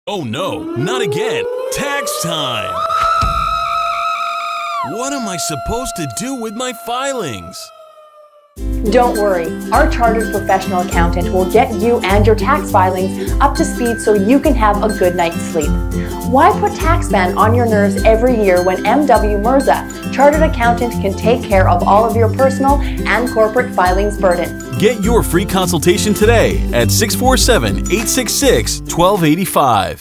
Oh no, not again! Tax time! What am I supposed to do with my filings? Don't worry, our chartered professional accountant will get you and your tax filings up to speed so you can have a good night's sleep. Why put TaxMan on your nerves every year when M.W. Mirza, Chartered Accountant, can take care of all of your personal and corporate filings burden? Get your free consultation today at 647-866-1285.